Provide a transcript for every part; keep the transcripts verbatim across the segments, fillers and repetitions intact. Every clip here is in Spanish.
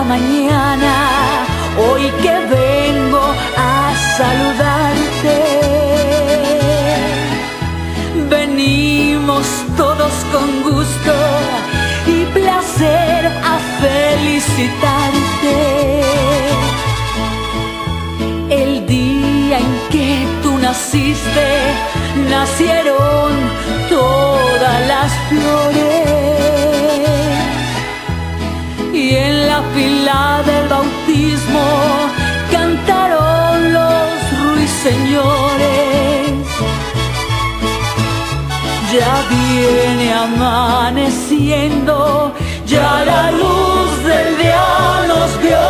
mañana, hoy que vengo a saludarte. Venimos todos con gusto y placer a felicitarte. El día en que tú naciste, nacieron todas las flores, y en la fila del bautismo cantaron los ruiseñores. Ya viene amaneciendo, ya la luz del día nos vio.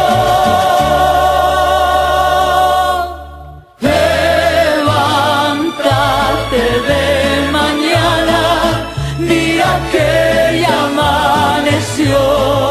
Levántate de mañana, mira que ya amaneció.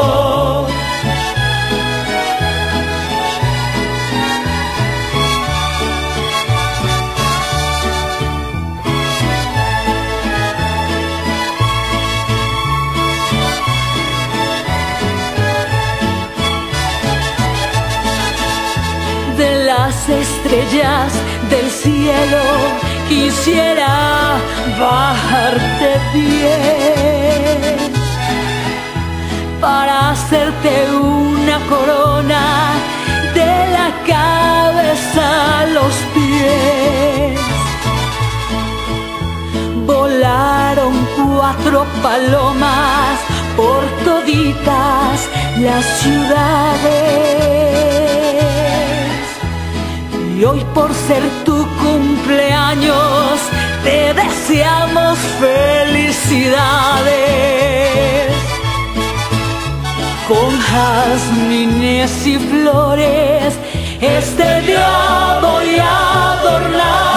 De las estrellas del cielo quisiera bajarte bien para hacerte una corona de la cabeza a los pies. Volaron cuatro palomas por toditas las ciudades, y hoy por ser tu cumpleaños te deseamos felicidades. Con jazmines y flores este día voy a adornar.